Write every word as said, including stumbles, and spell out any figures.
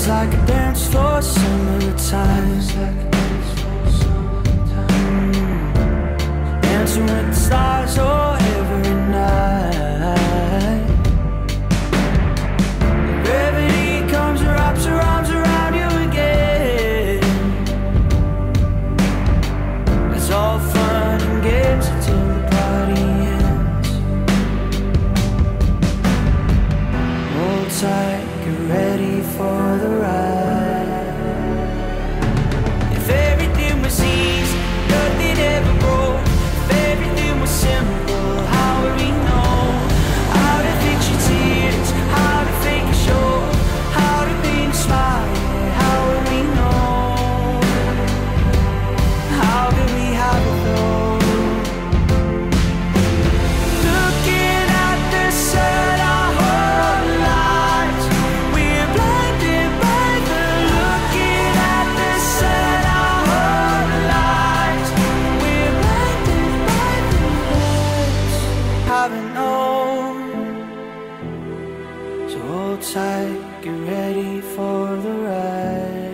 like a dance floor summertime. Mm. Dancing with the stars, oh, every night. Gravity comes and wraps her arms around you again. It's all fun and games until the party ends. Hold tight, get ready for the ride. If everything was easy, nothing ever broke. If everything was simple, how would we know? How to fix your tears, how to fake a show, how to paint a smile, yeah, how would we know? How could we have it though? Looking at the sun our whole lives, we're blinded by the looking at the sun our whole lives, we're blinded by the lights. Haven't known. So hold tight, get ready for the ride.